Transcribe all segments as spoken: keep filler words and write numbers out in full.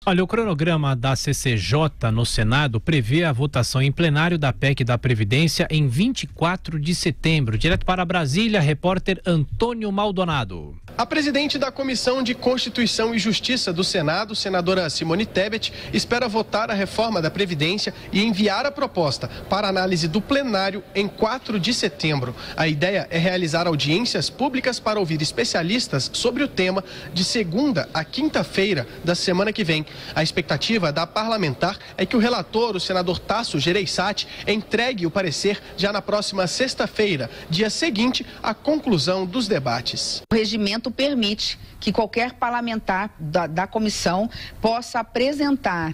Olha, o cronograma da C C J no Senado prevê a votação em plenário da P E C da Previdência em vinte e quatro de setembro. Direto para Brasília, repórter Antônio Maldonado. A presidente da Comissão de Constituição e Justiça do Senado, senadora Simone Tebet, espera votar a reforma da Previdência e enviar a proposta para análise do plenário em quatro de setembro. A ideia é realizar audiências públicas para ouvir especialistas sobre o tema de segunda a quinta-feira da semana que vem. A expectativa da parlamentar é que o relator, o senador Tasso Gereissati, entregue o parecer já na próxima sexta-feira, dia seguinte à conclusão dos debates. O regimento permite que qualquer parlamentar da, da comissão possa apresentar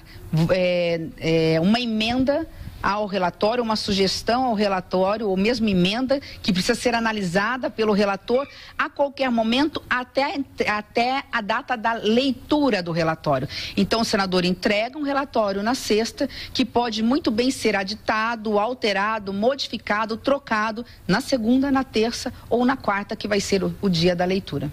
é, é, uma emenda ao relatório, uma sugestão ao relatório, ou mesmo emenda, que precisa ser analisada pelo relator a qualquer momento, até, até a data da leitura do relatório. Então, o senador entrega um relatório na sexta, que pode muito bem ser aditado, alterado, modificado, trocado na segunda, na terça ou na quarta, que vai ser o, o dia da leitura.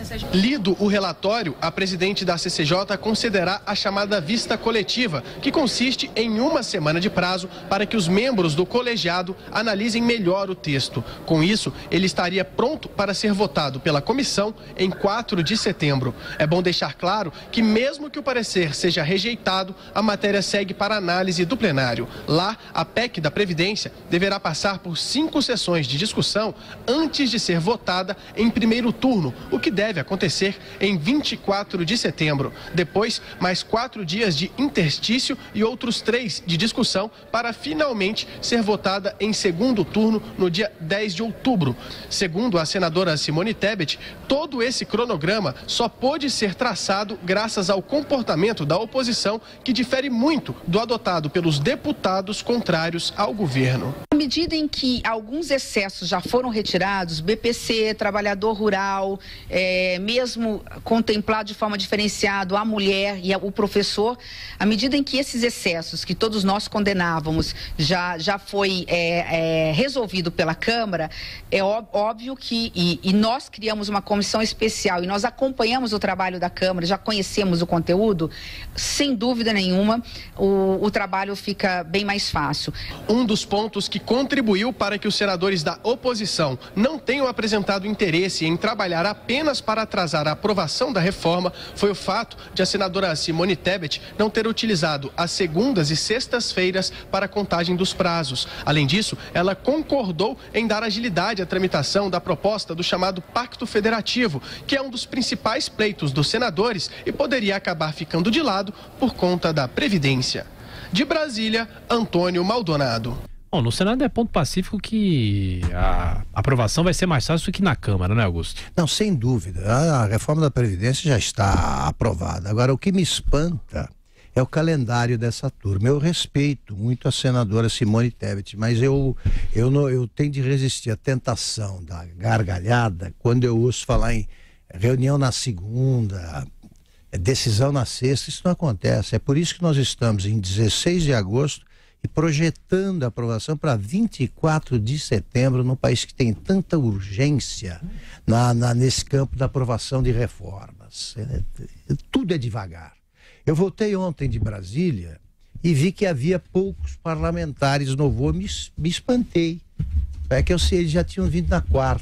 Lido o relatório, a presidente da C C J concederá a chamada vista coletiva, que consiste em uma semana de prazo para que os membros do colegiado analisem melhor o texto. Com isso, ele estaria pronto para ser votado pela comissão em quatro de setembro. É bom deixar claro que, mesmo que o parecer seja rejeitado, a matéria segue para análise do plenário. Lá, a P E C da Previdência deverá passar por cinco sessões de discussão antes de ser votada em primeiro turno, o que deve acontecer em vinte e quatro de setembro. Depois, mais quatro dias de interstício e outros três de discussão para finalmente ser votada em segundo turno no dia dez de outubro. Segundo a senadora Simone Tebet, todo esse cronograma só pôde ser traçado graças ao comportamento da oposição, que difere muito do adotado pelos deputados contrários ao governo. À medida em que alguns excessos já foram retirados, B P C, trabalhador rural, é, mesmo contemplado de forma diferenciada a mulher e o professor, à medida em que esses excessos que todos nós condenávamos já, já foi é, é, resolvido pela Câmara, é óbvio que, e, e nós criamos uma comissão especial e nós acompanhamos o trabalho da Câmara, já conhecemos o conteúdo, sem dúvida nenhuma, o, o trabalho fica bem mais fácil. Um dos pontos que contribuiu para que os senadores da oposição não tenham apresentado interesse em trabalhar apenas para atrasar a aprovação da reforma foi o fato de a senadora Simone Tebet não ter utilizado as segundas e sextas-feiras para a contagem dos prazos. Além disso, ela concordou em dar agilidade à tramitação da proposta do chamado Pacto Federativo, que é um dos principais pleitos dos senadores e poderia acabar ficando de lado por conta da Previdência. De Brasília, Antônio Maldonado. Bom, no Senado é ponto pacífico que a aprovação vai ser mais fácil do que na Câmara, né, Augusto? Não, sem dúvida. A reforma da Previdência já está aprovada. Agora, o que me espanta é o calendário dessa turma. Eu respeito muito a senadora Simone Tebet, mas eu, eu, não, eu tenho de resistir à tentação da gargalhada quando eu ouço falar em reunião na segunda, decisão na sexta. Isso não acontece. É por isso que nós estamos em dezesseis de agosto e projetando a aprovação para vinte e quatro de setembro, num país que tem tanta urgência na, na, nesse campo da aprovação de reformas. É, tudo é devagar. Eu voltei ontem de Brasília e vi que havia poucos parlamentares no voo, me, me espantei. É que eu sei, eles já tinham vindo na quarta.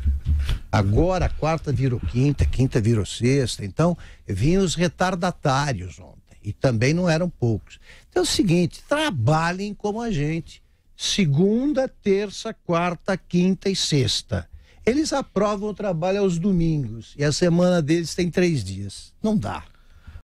Agora a quarta virou quinta, quinta virou sexta. Então, vinham os retardatários ontem. E também não eram poucos. Então é o seguinte, trabalhem como a gente. Segunda, terça, quarta, quinta e sexta. Eles aprovam o trabalho aos domingos. E a semana deles tem três dias. Não dá.